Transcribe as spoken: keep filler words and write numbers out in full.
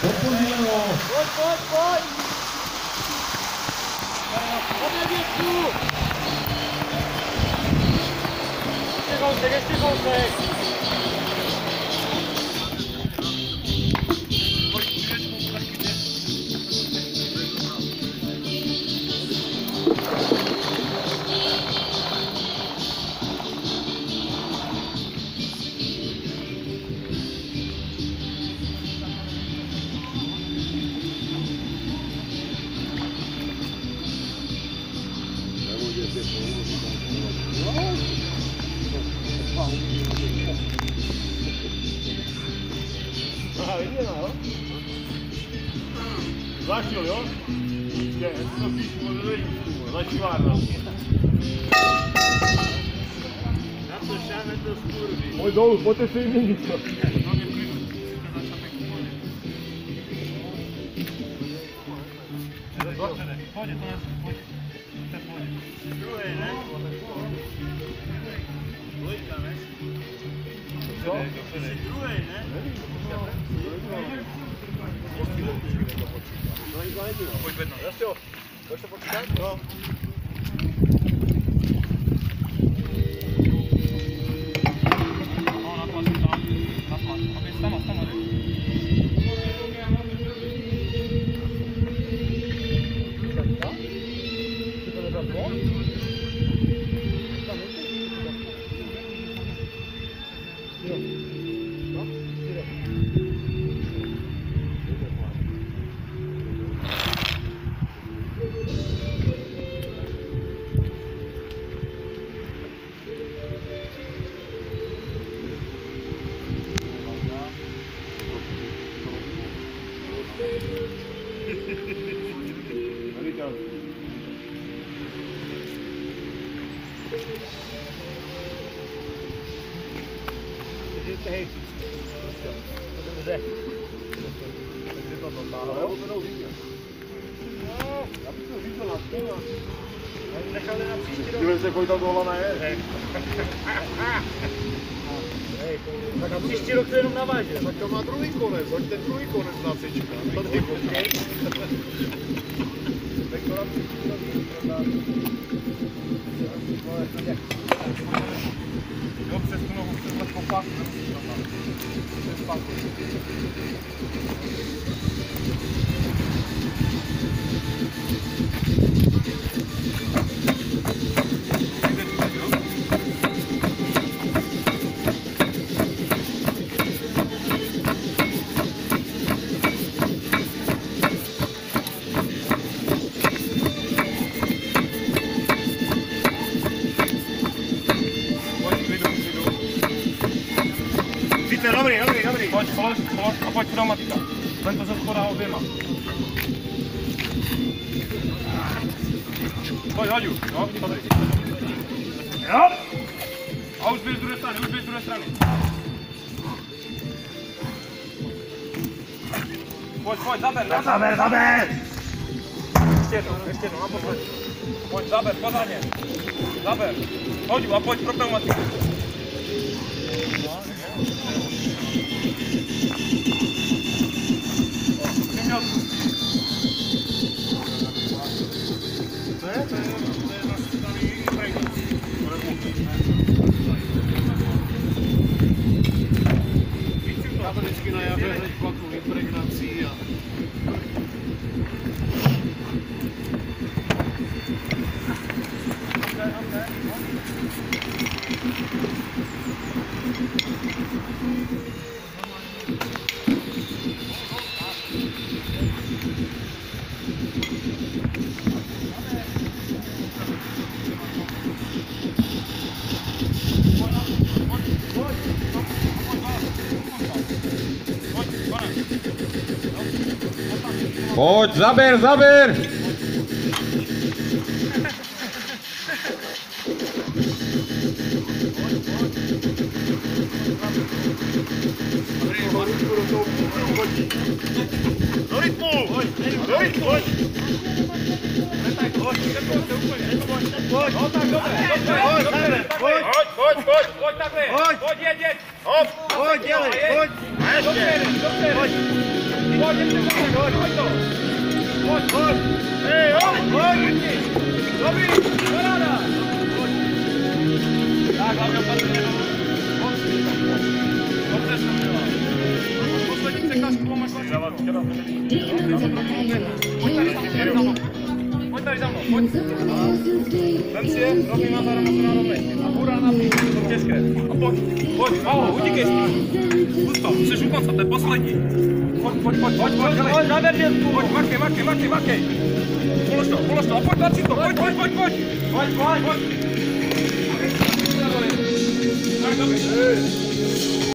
Doplnilo. Pojď, pojď, pojď. Pojď, dětku. Ještě kousek, ještě kousek. Aha, viděla, jo? Zašel, jo? Je, to písmo nevědí, začívárna. Na to šáme to skurví. Pojď dolů, pojďte si vyměnit. Pojď, to nás, pojď. Druhý, ne? Dvojka, ne? Co? Jsi druhý, ne? Pojď vedno. Jasně, pojď to počítat? No. No, na plas, tam, na plas. Aby stama, stama, ne? Hej, dobře. Takže to dotáhlo. Já budu vidět. Já bych to říkal na stůl. Nechali na příští rok. Dívej se, kolik ta dovolená je. Hej, tak a příští rok to jenom naváže. Tak to má druhý konec, hoď ten druhý konec na cečka. Tady počkej. Tak to na příští rok prodám. Jo, přes tu nohu, přes lehko pak, nemusíš tam dát. Přes pak. Dobrý, dobrý, dobrý. Pojď, polož, polož a pojď pneumatika. Ven to se schodá oběma. Pojď, hoď už, no, dobrý. Jo! A už běž z druhé strany, už běž z druhé strany. Pojď, pojď, zaber, zaber, zaber, zaber! Ještě jednou, ještě jednou, naposled. Pojď, zaber, pořádně. Zaber. Hoď a pojď pro pneumatiku. To je, to je, to je nastavený impregnací. Já to vždycky na jaře hned plaku impregnací a... Pojď, zaber, zaber! Do rytmu! Do rytmu! Pojď, no tak dobře, dobře, pojď, pojď, pojď, pojď takhle, pojď, pojď, jeď, jeď, hop, pojď, dělej, pojď, a ještě, dobře, pojď, Chodź, nie przeszkadzaj, chodź, chodź to. Chodź, chodź. Ej, chodź, chodź. Dobry, kolana. Tak, mamy opatrzenie. Dobrze, że była. Poslední překážku mám až Pojď tady za mnou, pojď. Vem si je, rovný má zároveň se na rovnej. A hurá na půl, to těžké. A pojď, pojď, malo, utíkej s tím. Pust to, jsi u konce, to je poslední. Pojď, pojď, pojď, pojď, pojď, pojď, zaber dětku. Pojď, makej, makej, makej, makej. Polož to, polož to, a pojď, tlačí to, pojď, pojď, pojď, pojď. Pojď, pojď, pojď. Tak, dobrý.